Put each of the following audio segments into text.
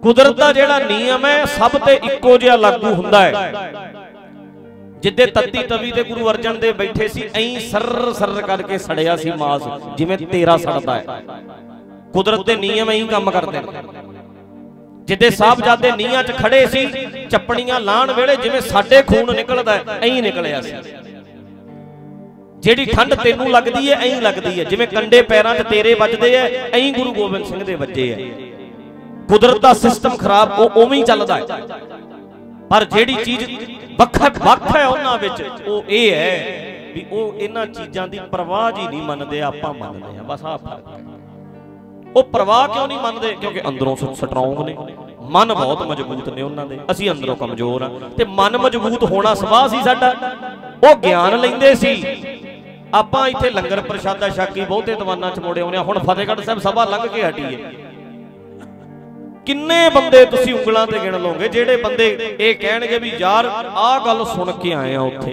कुदरत का जिहड़ा नियम है सब ते इक्को जिहा लागू हुंदा है। जिद्दे तत्ती तवी ते गुरु अर्जन देव बैठे सी ऐं सर्र सर्र करके सड़िया सी मास जिवें तेरा सड़दा है। कुदरत दे नियम ऐं काम करदे ने। जिद्दे साहबजादे नीहां च खड़े सी चप्पड़ियां लाण वेले जिवें साडे खून निकलदा है ऐं निकलिया सी। जिहड़ी ठंड तैनूं लगदी है ऐं लगदी है, जिवें कंडे पैरां च तेरे वजदे है ऐं गुरु गोबिंद सिंह दे वजे है। कुदरत दा सिस्टम खराब उवें ही चलदा है, पर जिहड़ी चीज वख है उन्हां विच ओह इह है भी ओह इन्हां चीज़ां दी परवाह ही नहीं मनदे, आपां मनदे आ। बस आ फर्क है। वो परवाह क्यों नहीं मनते? क्योंकि अंदरों स्ट्रोंग ने, मन बहुत मजबूत ने उन्हां दे, असीं अंदरों कमजोर हाँ। ते मन मजबूत होना सुभाव सी साडा। वो ज्ञान लैंदे सी, आपां इत्थे लंगर प्रशादा छक के बहुते दीवानां च मुड़े आउणे। हुण फतेहगढ़ साहिब सभा लंघ के हटी है। किन्ने बंदे तुसीं उंगलां ते गिण लोगे जिहड़े बंदे ये कहणगे भी यार आ गल सुन के आए आ, उत्थे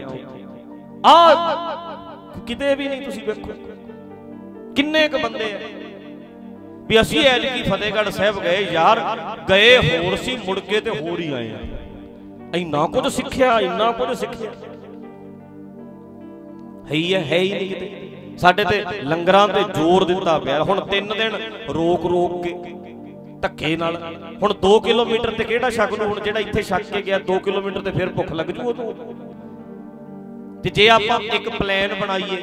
आ किते भी नहीं। तुसीं वेखो किन्ने क बंदे है भी असीं ऐतकी फतेहगढ़ साहिब गए, यार गए होर सी मुड़ के ते होर ही आए आ। इन्ना कुछ सिੱਖਿਆ, इन्ना कुछ सिੱਖਿਆ है ही नहीं किते। साडे ते लंगरां ते जोर दिता पिया। हुण 3 दिन रोक रोक के धक्के नाल हुण 2 किलोमीटर ते किहड़ा छक लू। हुण जिहड़ा इत्थे छक के गया 2 किलोमीटर ते फिर भुख लग जू उहनूं। ते जे आपां एक प्लान बनाईए,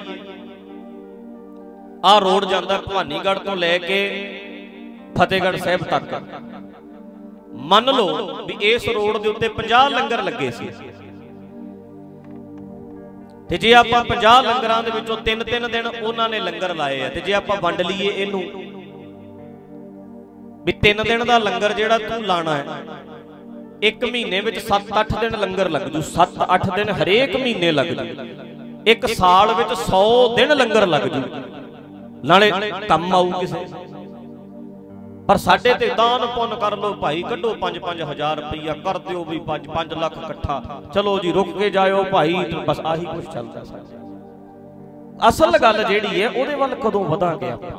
आ रोड जांदा भवानीगढ़ तो लैके फतेहगढ़ साहिब तक, मन लो भी इस रोड दे उत्ते 50 लंगर लगे सी। ते जे आपां 50 लंगरां दे विचों 3-3 दिन उन्हां ने लंगर लाए आ, ते जे आपां वंड लईए इहनूं भी 3 दिन का लंगर जिहड़ा तू लाना है, एक महीने में 7-8 दिन लंगर लग जू। 7-8 दिन हरेक महीने लग जू। एक साल में 100 दिन लंगर लग जू, नाले कम आऊ किसे। पर साडे ते दान पुन कर लो भाई, कड्डो 5-5 हज़ार रुपया कर दिओ भी 5 लाख इकट्ठा, चलो जी रुक के जाओ भाई। बस आही कुछ चलता। असल गल जिहड़ी है उहदे वल कदों वधांगे आपां?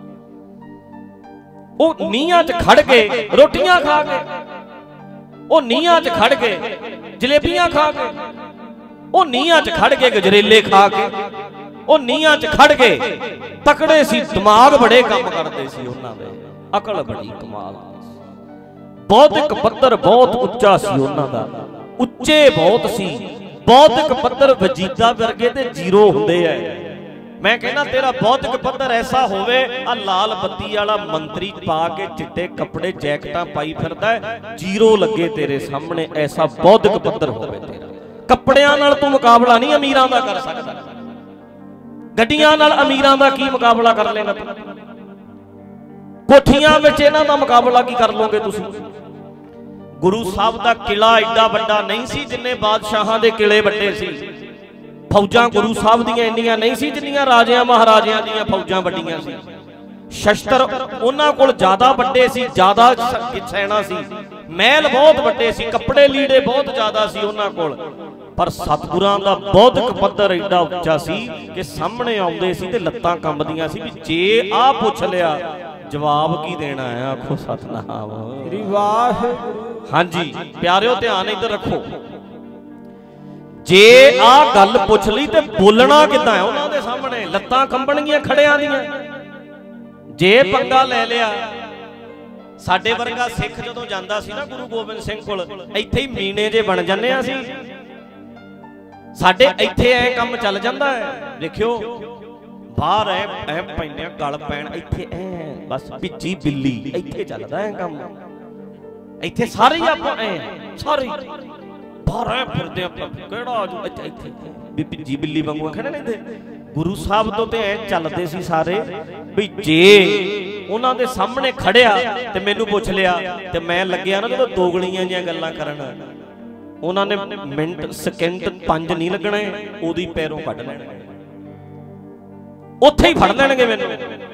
वो नीहां च खड़ के रोटियां खा के, वो नीहां च खड़ के जलेबियां खा के, वो नीहां च खड़ के गजरेले खा के, वो नीहां च खड़ के तकड़े सी, दिमाग बड़े काम करते सी उन्हां दे, अकल बड़ी कमाल। बौद्धिक पੱਧਰ बहुत उच्चा सी उन्हां दा, उच्चे बहुत सी। बौद्धिक पੱਧਰ वजीदा वर्गे ते जीरो हुंदे है। मैं कहना तेरा बौद्धिक पੱਧਰ ऐसा होवे, आ लाल बत्ती वाला मंत्री पा के चिट्टे कपड़े जैकटा पाई फिरदा है, जीरो लगे तेरे सामने। ऐसा बौद्धिक पੱਧਰ होवे तेरा। कपड़ियां नाल तू मुकाबला नहीं अमीरां दा कर सकदा। गड्डियां नाल अमीरां दा की मुकाबला कर लेगा तू? कोठियां विच इन्हां दा मुकाबला की कर लोगे तुसीं? गुरु साहब दा किला एडा वड्डा नहीं सी जिन्ने बादशाहां दे किले वड्डे सी। फौजां गुरु साहब दियां इन्नियां नहीं सी जिन्नियां राजियां महाराजियां दियां फौजां वड्डियां सी। शस्त्र उन्हां कोल ज्यादा वड्डे सी, ज्यादा सैना सी, महल बहुत वड्डे सी, कपड़े लीड़े बहुत ज्यादा सी उन्हां कोल। पर सतगुरां दा बौद्धिक पੱਧਰ एडा उच्चा सी कि सामने आउंदे सी ते लत्तां कंबदियां सी भी जे आ पुछ लिया जवाब की देना है? आखो सतनाम वाह। हाँ जी प्यारिओ ध्यान इधर रखो। जे आ गल पुछ ली ते बोलना किदां है उन्हां दे सामने? लत्तां कंबणगियां खड़ियां दियां। जे पंगा ले लिया, साडे वर्गा सिख जदों जांदा सी ना गुरु गोबिंद सिंह कोल, इत्थे ही मीने जे बन जन्ने आ सी। साडे इत्थे ऐ काम चल जांदा है। देखियो बाहर ऐ पैने गल पैण, इत्थे ऐ बस भिज्जी बिल्ली, इत्थे चलदा है काम। इत्थे सारे ही आपां ऐ सारे बाहर ऐ फिरदे आपां किहड़ा आजू इत्थे भी भिज्जी बिल्ली वांगू खड़े ने। इत्थे गुरु साहब तो ते ऐ चलदे सी सारे भी जे उन्हां दे सामने खड़िया ते मैनू पुछ लिया ते मैं लग्गिया ना जदों दोगलियां जिहां गल्लां करन, उन्होंने मिनट सेकंड 5 नहीं लगने, ओदी पैरों कढ़ लैणे, उत्थे ही फड़ लैणगे मैनूं।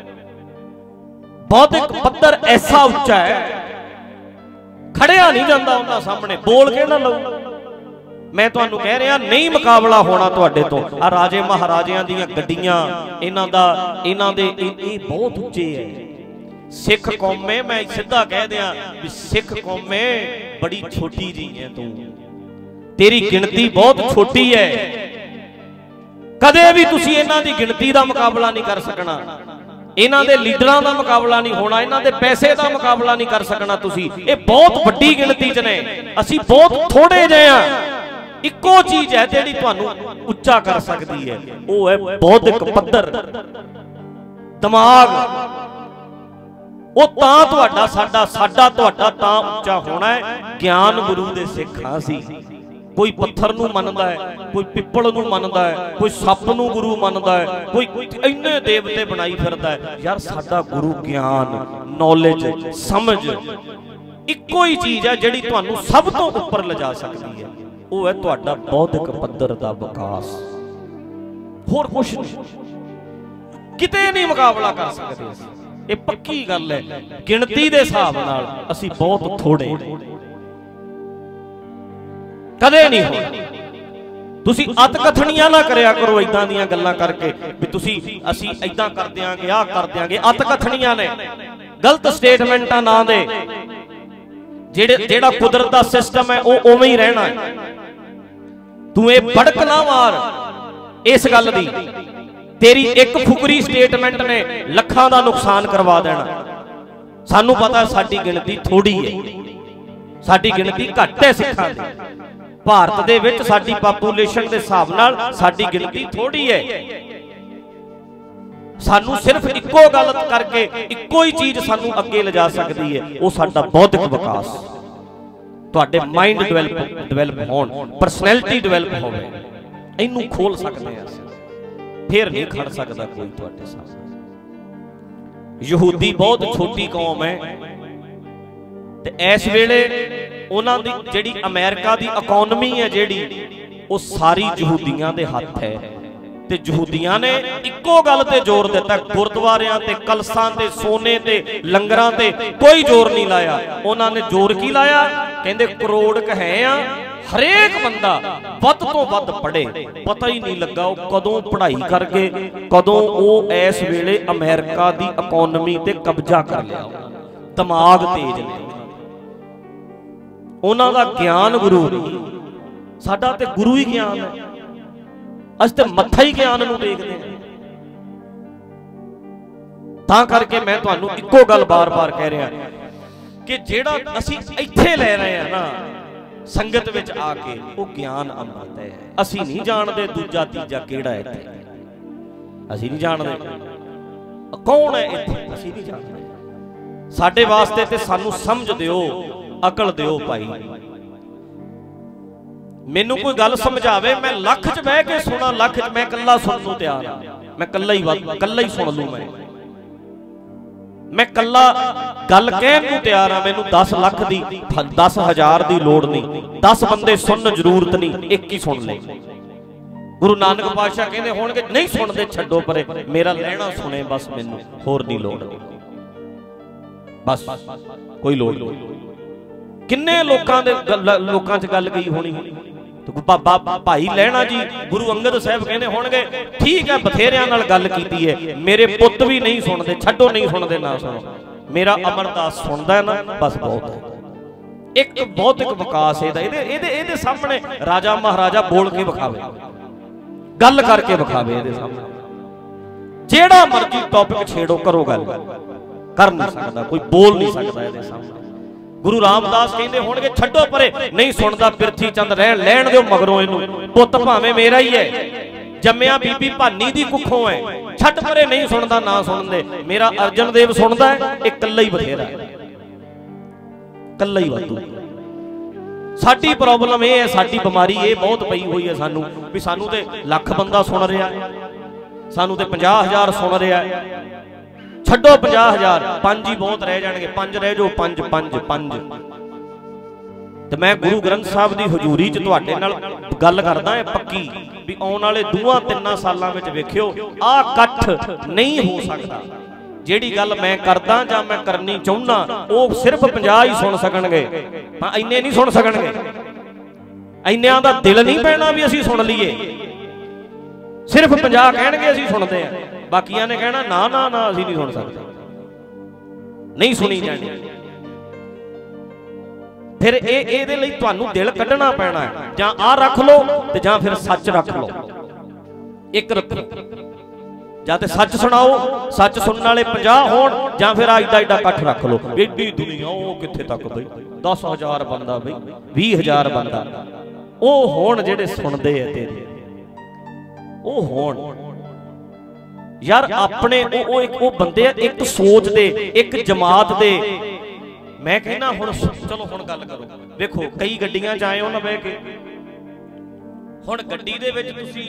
बौद्धिक पੱਧਰ ऐसा उच्चा है, खड़िया नहीं जाता उन्हां सामने। बोल के ना लऊ। मैं तुहानूं कह रहा नहीं मुकाबला होना तुहाडे तो। आ राजे महाराजियां दीयां गड्डियां, इन्हां दे बहुत उच्चे है। सिख कौमे, मैं सीधा कह दिया भी सिख कौमे बड़ी छोटी जी है तू, तेरी गिनती बहुत छोटी है, कदे भी तुसी इन्हां दी गिनती दा मुकाबला नहीं कर सकना, इन्हां दे लीडरां दा मुकाबला नहीं होना, इन्हां दे पैसे दा मुकाबला नहीं कर सकना तुसी। ये बहुत वड्डी गिनती च ने, असी बहुत थोड़े जे हां। इक्को चीज है जिहड़ी तुहानू उच्चा कर सकती है, वो है बौद्धिक पद्धर, दिमाग। वो तां तुहाडा साडा तुहाडा तां उच्चा होना है। ज्ञान गुरु दे सिख हां सी। कोई पत्थर नू मनदा है, कोई पिपल नू मनदा है, कोई सप नू गुरु मनदा है, कोई इन्ने देवते बनाई फिरदा है। यार साडा गुरु ज्ञान, नॉलेज, समझ इक्को ही चीज है जिहड़ी तुहानू सब तो उपर लिजा सकती है। वो है तुहाडा बौद्धिक पद्धर दा विकास, होर कुछ नहीं, किते नहीं मुकाबला कर सकते। ये पक्की गल है। गिणती दे हिसाब नाल असी बहुत थोड़े, कदे नहीं हो। तुसी अत कथनियां ना करया करो इदां दीयां गल्लां करके भी तुसी असी इदां कर देंगे, आ कर देंगे। अत कथनियां ने, गलत स्टेटमेंटां ना दे। जेड़ा कुदरत दा सिस्टम है वो उवें ही रहना है। तू ये भड़क ना मार इस गल दी, तेरी एक फुकरी स्टेटमेंट ने लखां दा नुकसान करवा देना। सानू पता साडी गिणती थोड़ी है, साडी गिणती घट है सिखां दी। भारत दे विच साडी पापूलेशन दे हिसाब नाल साडी गिणती थोड़ी है। सानू सिर्फ इक्को गल करके इक्को ही चीज सानू अगे ले जा सकती है, वो साडा बौद्धिक विकास। तुहाडे माइंड डिवेलप होण, परसनैलिटी डिवेलप होवे, इनू खोल सकते हैं। फिर नहीं खड़ सकता कोई तुहाडे सामने। यहूदी बहुत छोटी कौम है ते इस वेले उन्हां दी जिहड़ी अमेरिका दी इकोनॉमी है जिहड़ी वो सारी यहूदियां दे हत्थ है। ते यहूदियां ने इक्को गल ते जोर दिता, गुरुद्वारियां ते कलसां ते सोने ते लंगरां ते कोई जोर नहीं लाया। उन्हां ने जोर की लाया, कहंदे करोड़ क है आ, हरेक बंदा वध तो वध पढ़े। पता ही नहीं लगा वो कदों पढ़ाई करके कदों वो इस वेले अमेरिका दी इकोनॉमी ते कब्जा कर लिया। दिमाग तेज ने, उन्हां दा ज्ञान गुरु नहीं, साडा ते गुरु ही ज्ञान है। अस तो मत्था ही ज्ञान नूं देखदे हैं। तां करके मैं तुहानूं इक्को गल बार बार कह रहा कि जेड़ा असीं इत्थे ले रहे हैं ना संगत विच आके, वो ज्ञान अमृत है। असीं नहीं जानते दूजा तीजा केड़ा है इत्थे, असीं नहीं जानते कौन है इत्थे, असीं नहीं जानते। साडे वास्ते ते सानूं समझ दिओ, अकल दिओ भाई। मैनू कोई गल समझावे, मैं लख च बह के सुना, लख च मैं कल्ला सुनन नूं तैयार हां। मैं कल्ला ही सुन लूं, मैं कल्ला गल कहण नूं तैयार हां। मैनू 10 लाख दी 10,000 दी लोड़ नहीं, 10 बंदे सुनन जरूरत नहीं, एक ही सुन ले। गुरु नानक पातशाह कहंदे होणगे नहीं सुनदे छड्डो परे, मेरा लहणा सुने बस, मैनू होर दी लोड़ नहीं, बस कोई लोड़ नहीं। किन्ने लोकां च गल गई होनी। तो बाबा भाई लहणा जी गुरु अंगद साहब कहने होणगे ठीक है, बथेरियां नाल गल कीती है, मेरे पुत भी नहीं सुनते, छड्डो नहीं सुनते ना सुनो, मेरा अमरदास सुनदा है ना, बस बहुत है। एक बौद्धिक विकास इहदे सामने राजा महाराजा बोल के विखावे, गल करके विखावे। इहदे सामने जेड़ा मर्जी टॉपिक छेड़ो, करो गल, कर नहीं सकता कोई, बोल नहीं सकता इहदे सामने। गुरु रामदास कहंदे होणगे छड्डो परे, नहीं सुनदा पिरथी चंद लैण दिओ मगरों इनू, पुੱਤ भावें मेरा ही है, जम्मिया बीबी भानी दी कुखों है, छड्ड परे नहीं सुनदा ना सुनदे, मेरा अर्जन देव सुनदा है, एक कल्ला ही बथेरा है, कल्ला ही वाधू। साडी प्रॉब्लम ये है, साडी बीमारी ये बहुत पई हुई है सानू भी सानू ते लख बंदा सुन रहा है, सानू ते 50,000 सुन रहा है। छड्डो 50,000, 5 ही बहुत रह जाएंगे, 5 रह जाओ, 5। ते मैं गुरु ग्रंथ साहब की हजूरी च तुहाडे नाल गल करदा है पक्की भी आउण वाले 2-3 सालां विच वेखिओ आ इकट्ठ नहीं हो सकता। जिहड़ी गल मैं करदा जां मैं करनी चाहुंदा वो सिर्फ 50 ही सुन सकणगे, इन्ने नहीं सुन सकणगे। इन्नियां दा दिल नहीं पैना भी असीं सुन लईए, सिर्फ 50 कहणगे असीं सुनदे आ, बाकियां ने कहना ना ना ना असीं नहीं सुन सकते। नहीं सुनी जानी। फिर ये लिए तुहानू दिल कढ़ना पैना है, जां आ रख लो ते जां फिर सच रख लो। एक रखो, जां ते सच सुनाओ, सच सुनने वाले 50 होण, जां फिर एडा एडा इकट्ठ रख लो। एडी दुनिया वो कित्थे तक बई 10,000 बंदा बई 20,000 बंदा वो होण जिहड़े सुनदे है तेरे, वो होण यार अपने वो बंदे एक सोच दे, एक जमात दे। मैं कहना हुण चलो हुण गल करो, देखो कई गड्डियां च आए हो ना बह के, हुण गड्डी दे विच तुसीं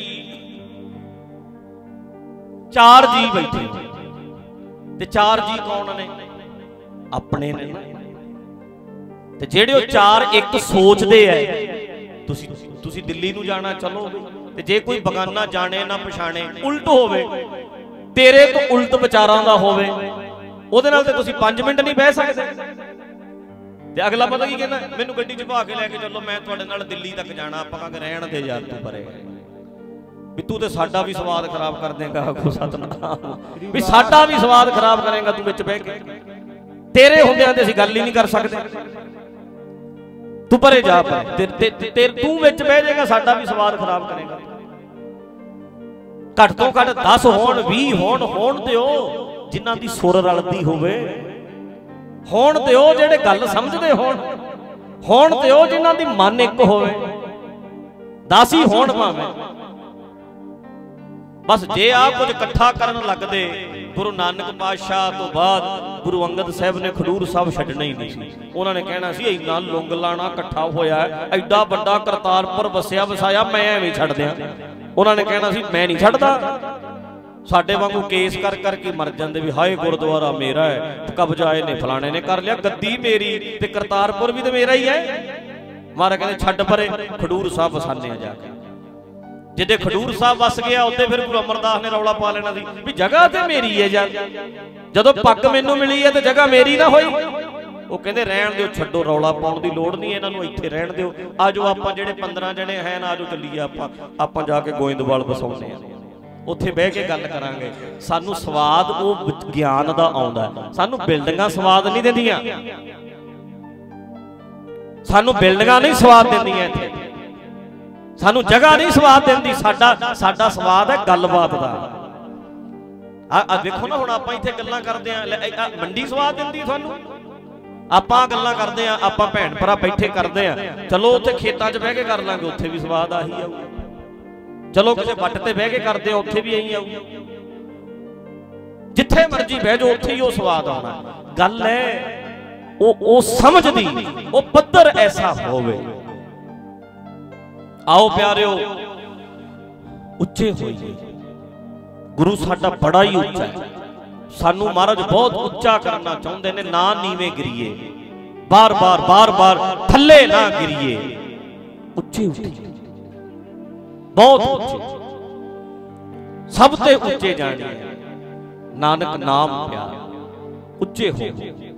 4 जी बैठे ते 4 जी कौन ने? अपने ने। ते जेड़े 4 एक सोचते है, तुसीं दिल्ली नूं जाना चलो, ते जे कोई बगाना जाने ना पछाणे उल्ट होवे, तेरे तो उल्ट विचारां दा होवे, ओहदे नाल ते तुसीं 5 मिनट नहीं बह सकदे। ते अगला पता की कहना, मैनूं गड्डी च पा के लैके चलो, मैं तुहाडे नाल दिल्ली तक जाना। आपां कहांगे रहण दे यार तूं परे, भी तू ते साडा भी स्वाद खराब कर देगा। आखो सतनाम, भी साडा भी स्वाद खराब करेगा तू विच बह के। तेरे हुंदिआं ते असीं गल ही नहीं कर सकदे, तू परे जा पर तू विच बह जाएगा, साडा भी स्वाद खराब करेगा। घट तो घट 10 होण 20 होण दिओ जिन्हां दी सुर रलदी होवे, होण दिओ जेड़े गल समझदे होण दिओ जिन्हां दी मन एक होवे। 10 ही होण भावें, बस जे आ कुछ इकट्ठा करन लगदे, गुरु नानक पातशाह तो बाद गुरु अंगद साहब ने खडूर साहब छड्डना ही नहीं सी। उन्होंने कहना सी इन्ना लुंग लाना इकट्ठा होया है, एडा बड़ा करतारपुर वसिया वसाया, मैं एवें छड्ड दियां। उन्होंने कहना सी मैं नहीं छड्डदा। साडे वांगू केस कर करके मर जांदे भी हाय गुरुद्वारा मेरा है, कब्जा इहने फलाणे ने कर लिया, गद्दी मेरी ते करतारपुर भी तो मेरा ही है। महाराज कहंदे छड्ड परे, खडूर साहब वसाने आ जाके। जिदे खडूर साहब वस गया उत्ते फिर गुरु अमरदास ने रौला पा लेना सी भी जगह ते मेरी है यार, जदों पग मैनूं मिली है तो जगह मेरी ना होई। वो कहंदे रहण दिओ, छड्डो रौला पाउण दी लोड़ नहीं, इन्हां नूं इत्थे रहण दिओ। आजो आपां जिहड़े 15 जणे हैं ना, आजो चलीए आपां जाके गोइंदवाल बसाउने आ, उत्थे बह के गल करांगे। सानूं स्वाद वो ज्ञान दा आउंदा है, सानूं बिल्डिंगां स्वाद नहीं दिंदियां, सानूं बिल्डिंगां नहीं स्वाद दिंदियां, इत्थे सानूं जगह नहीं स्वाद दिंदी। साडा स्वाद है गलबात दा। आ देखो ना, हुण आपां इत्थे गल्लां करदे आ, मंडी स्वाद दिंदी सानूं। आपां गल्लां करदे आ, आपां भैण भरा बैठे करदे आ, चलो उत्थे खेतां 'च बह के कर लांगे, उत्थे भी स्वाद आही आऊगा। चलो किसी वट ते बह के करदे आ, उत्थे भी यही आऊगा। जिथे मर्जी बह जाओ उत्थे ही वो स्वाद आउणा। गल है वो समझदी, वो पद्धर ऐसा होवे। आओ प्यारिओ उच्चे होइए, गुरु साडा बड़ा ही उच्चा है, सानू महाराज बहुत उच्चा करना चाहते ने, ना नीवे गिरीए, बार बार थल्ले ना गिरीए, उच्चे उठिए, बहुत उच्चे, सब ते उच्चे जाने। नानक नाम प्यार, उच्चे हो।